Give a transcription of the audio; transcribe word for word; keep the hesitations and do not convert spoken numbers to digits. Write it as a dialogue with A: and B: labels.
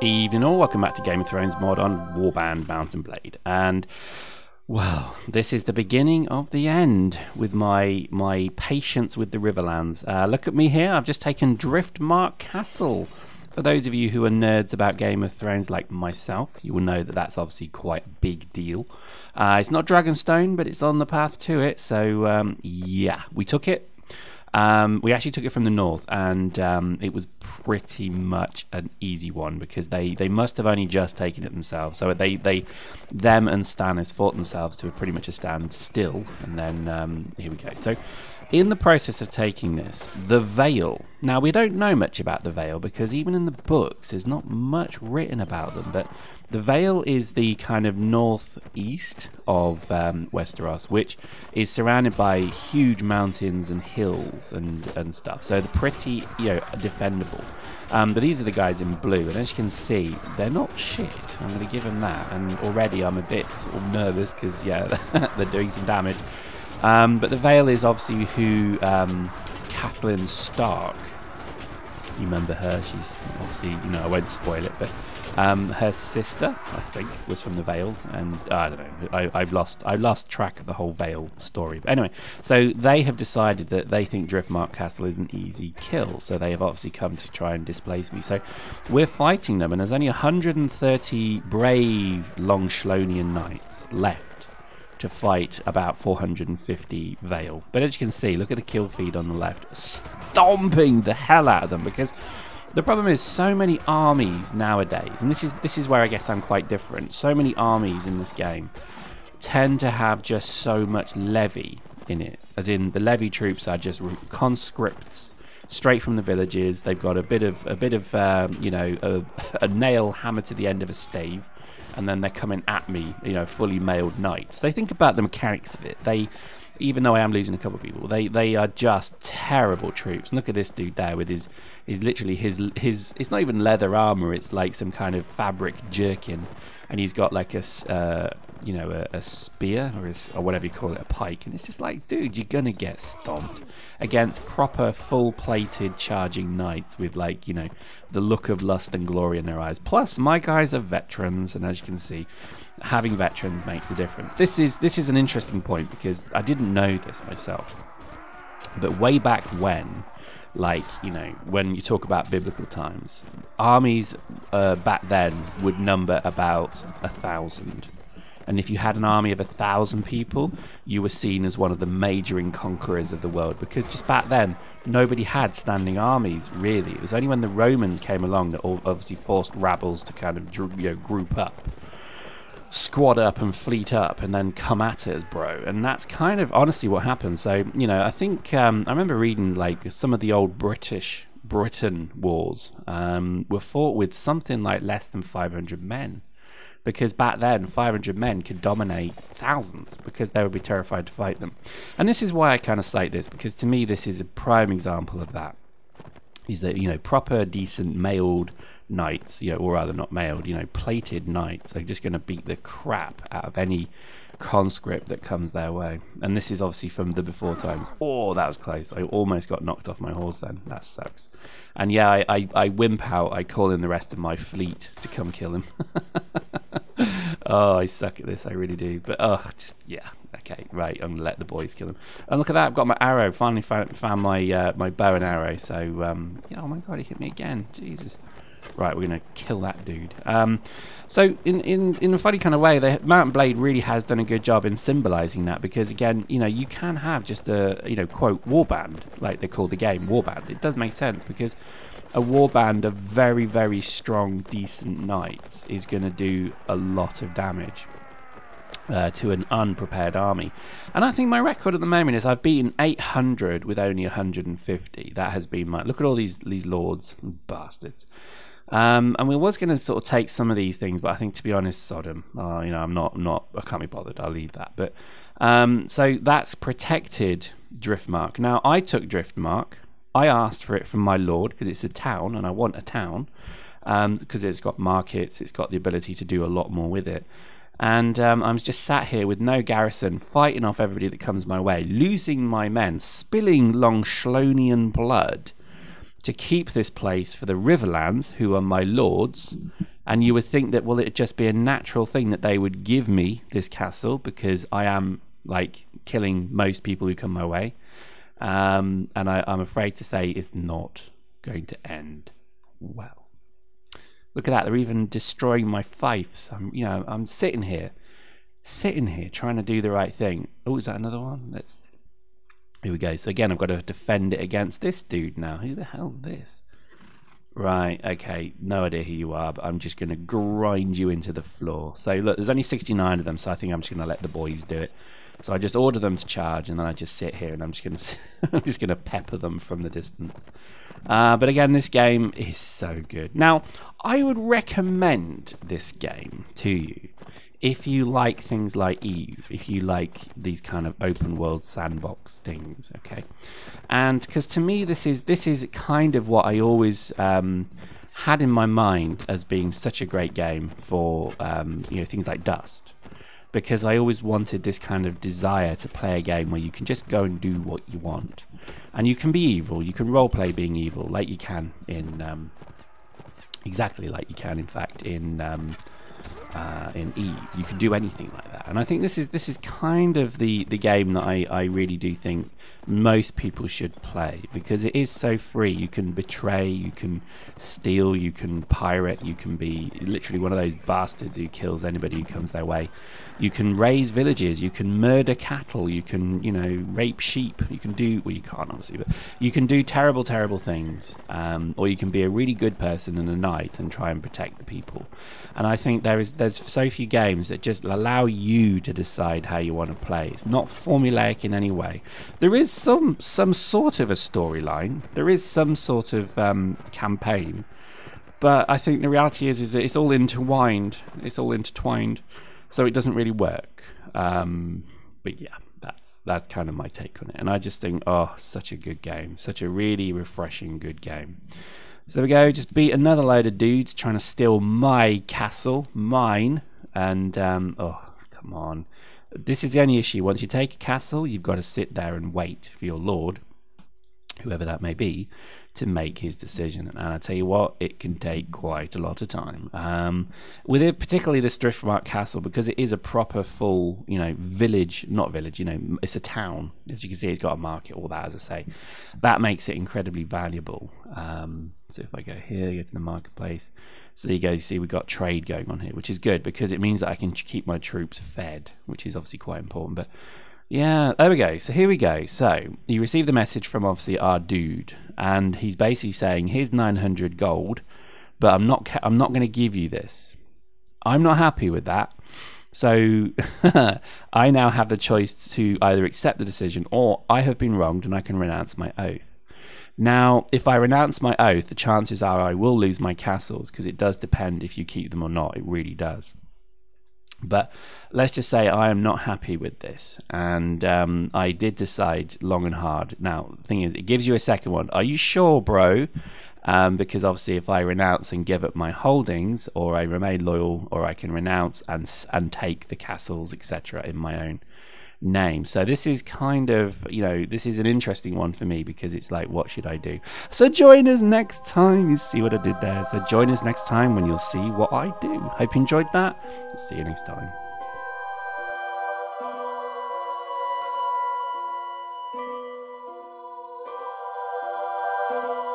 A: Evening all, welcome back to Game of Thrones mod on Warband Mountain Blade. And, well, this is the beginning of the end with my my patience with the Riverlands. Uh, look at me here, I've just taken Driftmark Castle. For those of you who are nerds about Game of Thrones like myself, you will know that that's obviously quite a big deal. Uh, it's not Dragonstone, but it's on the path to it, so um, yeah, we took it. Um, we actually took it from the north, and um, it was pretty much an easy one because they, they must have only just taken it themselves. So they, they them and Stannis fought themselves to pretty much a standstill, and then um, here we go. So in the process of taking this, the Vale. Now, we don't know much about the Vale because even in the books, there's not much written about them, but the Vale is the kind of northeast of um, Westeros, which is surrounded by huge mountains and hills and, and stuff. So they're pretty, you know, defendable. Um, but these are the guys in blue, and as you can see, they're not shit. I'm going to give them that. And already I'm a bit sort of nervous because, yeah, they're doing some damage. Um, but the Vale is obviously who um, Catelyn Stark. You remember her? She's obviously, you know, I won't spoil it, but um, her sister, I think, was from the Vale, and uh, I don't know. I, I've lost, I lost track of the whole Vale story. But anyway, so they have decided that they think Driftmark Castle is an easy kill, so they have obviously come to try and displace me. So we're fighting them, and there's only one hundred thirty brave Longshlonian knights left to fight about four hundred fifty Vale. But as you can see, look at the kill feed on the left, stomping the hell out of them, because the problem is so many armies nowadays, and this is this is where I guess I'm quite different. So many armies in this game tend to have just so much levy in it, as in the levy troops are just conscripts straight from the villages. They've got a bit of a bit of um, you know a, a nail hammered to the end of a stave, and then they're coming at me, you know, fully mailed knights. So think about the mechanics of it. They, even though I am losing a couple of people, they they are just terrible troops. And look at this dude there with his, is literally his his. It's not even leather armor. It's like some kind of fabric jerkin, and he's got like a uh, you know a, a spear or a, or whatever you call it, a pike. And it's just like, dude, you're gonna get stomped against proper full-plated charging knights with, like, you know, the look of lust and glory in their eyes. Plus, my guys are veterans, and as you can see, having veterans makes a difference. This is this is an interesting point because I didn't know this myself, but way back when, like, you know, when you talk about biblical times, armies uh, back then would number about a thousand. And if you had an army of a thousand people, you were seen as one of the majoring conquerors of the world, because just back then, nobody had standing armies, really. It was only when the Romans came along that all obviously forced rabbles to kind of, you know, group up, squad up and fleet up, and then come at us, bro. And that's kind of honestly what happened. So, you know, I think, um, I remember reading, like, some of the old British, Britain wars um, were fought with something like less than five hundred men. Because back then, five hundred men could dominate thousands because they would be terrified to fight them. And this is why I kind of cite this, because to me, this is a prime example of that. Is that, you know, proper, decent, mailed knights, you know, or rather not mailed, you know, plated knights are just going to beat the crap out of any conscript that comes their way. And this is obviously from the before times. Oh, that was close. I almost got knocked off my horse then. That sucks. And yeah, I, I, I wimp out. I call in the rest of my fleet to come kill him. Oh, I suck at this. I really do. But, oh, just, yeah. Okay, right. I'm going to let the boys kill him. And look at that. I've got my arrow. Finally found, found my uh, my bow and arrow. So, um, yeah, oh my God, he hit me again. Jesus. Right, we're going to kill that dude. Um, so, in, in, in a funny kind of way, the Mountain Blade really has done a good job in symbolising that, because, again, you know, you can have just a, you know, quote, warband, like they call the game, warband. It does make sense, because a warband of very, very strong, decent knights is going to do a lot of damage uh, to an unprepared army. And I think my record at the moment is I've beaten eight hundred with only one hundred fifty. That has been my... Look at all these, these lords, bastards. Um, and we was going to sort of take some of these things, but I think, to be honest, Sodom, uh, you know, I'm not, I'm not, I can't be bothered. I'll leave that. But um, so that's protected Driftmark. Now, I took Driftmark. I asked for it from my lord because it's a town, and I want a town um, because it's got markets. It's got the ability to do a lot more with it. And um, I'm just sat here with no garrison, fighting off everybody that comes my way, losing my men, spilling Longshlonian blood to keep this place for the Riverlands, who are my lords, And you would think that, well, it'd just be a natural thing that they would give me this castle because I am like killing most people who come my way. Um, and I, I'm afraid to say it's not going to end well. Look at that. They're even destroying my fiefs. I'm, you know, I'm sitting here, sitting here trying to do the right thing. Oh, is that another one? Let's, here we go. So again, I've got to defend it against this dude now. Who the hell's this? Right, okay, no idea who you are, but I'm just going to grind you into the floor. So look, there's only sixty-nine of them, so I think I'm just going to let the boys do it. So I just order them to charge, and then I just sit here, and I'm just going to I'm just going to pepper them from the distance. Uh, but again, this game is so good. Now, I would recommend this game to you if you like things like Eve, if you like these kind of open world sandbox things, okay? And because to me, this is this is kind of what I always um, had in my mind as being such a great game for um, you know, things like Dust, because I always wanted this kind of desire to play a game where you can just go and do what you want, and you can be evil, you can roleplay being evil, like you can in um, exactly like you can, in fact, in. Um, Uh, in Eve. You can do anything like that, and I think this is this is kind of the the game that I, I really do think most people should play, because it is so free. You can betray, you can steal, you can pirate, you can be literally one of those bastards who kills anybody who comes their way. You can raise villages, you can murder cattle, you can, you know, rape sheep, you can do, well, you can't obviously, but you can do terrible terrible things, um, or you can be a really good person and a knight and try and protect the people. And I think there is there's so few games that just allow you to decide how you want to play. It's not formulaic in any way. There is some some sort of a storyline, there is some sort of um, campaign, but I think the reality is is that it's all intertwined. It's all intertwined, so it doesn't really work. Um, but yeah, that's that's kind of my take on it. And I just think, oh, such a good game, such a really refreshing good game. So there we go, just beat another load of dudes trying to steal my castle, mine, and, um, oh, come on. This is the only issue. Once you take a castle, you've got to sit there and wait for your lord, whoever that may be, to make his decision. And I tell you what, it can take quite a lot of time. Um, with it, particularly this Driftmark Castle, because it is a proper full, you know, village, not village, you know, it's a town. As you can see, it's got a market, all that, as I say. That makes it incredibly valuable. Um, so if I go here, go to the marketplace. So there you go, you see we've got trade going on here, which is good because it means that I can keep my troops fed, which is obviously quite important. But yeah, there we go. So here we go. So you receive the message from obviously our dude, and he's basically saying, here's nine hundred gold, but I'm not I'm not going to give you this. I'm not happy with that. So I now have the choice to either accept the decision, or I have been wronged and I can renounce my oath. Now, if I renounce my oath, the chances are I will lose my castles, because it does depend if you keep them or not. It really does. But let's just say I am not happy with this, and um, I did decide long and hard. Now, the thing is, it gives you a second one. Are you sure, bro? Um, because obviously if I renounce and give up my holdings, or I remain loyal, or I can renounce and and take the castles, et cetera in my own name. So this is kind of, you know, this is an interesting one for me, because it's like, what should I do? So join us next time. You see what I did there? So join us next time when you'll see what I do. Hope you enjoyed that. See you next time.
B: Thank you.